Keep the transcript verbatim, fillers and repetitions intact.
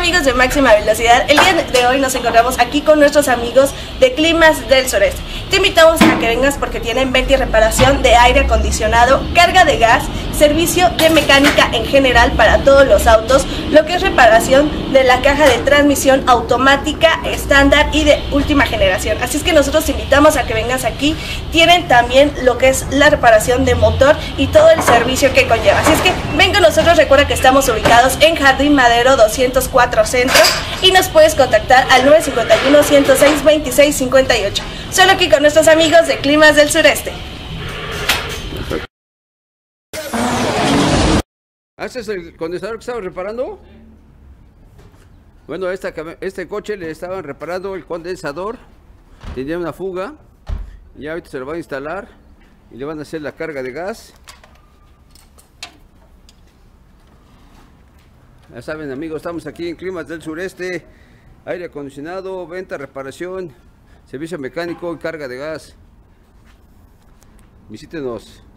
amigos de Máxima Velocidad? El día de hoy nos encontramos aquí con nuestros amigos de Climas del Sureste. Te invitamos a que vengas porque tienen venta y reparación de aire acondicionado, carga de gas, servicio de mecánica en general para todos los autos, lo que es reparación de la caja de transmisión automática, estándar y de última generación. Así es que nosotros te invitamos a que vengas aquí. Tienen también lo que es la reparación de motor y todo el servicio que conlleva. Así es que ven con nosotros. Recuerda que estamos ubicados en Jardín Madero doscientos cuatro Centro y nos puedes contactar al nueve cinco uno, ciento seis, veintiséis cincuenta y ocho. Solo aquí con nuestros amigos de Climas del Sureste. ¿Este es el condensador que estaba reparando? Bueno, esta, este coche le estaban reparando el condensador. Tenía una fuga. Y ahorita se lo van a instalar y le van a hacer la carga de gas. Ya saben, amigos, estamos aquí en Climas del Sureste. Aire acondicionado, venta, reparación, servicio mecánico y carga de gas. Visítenos.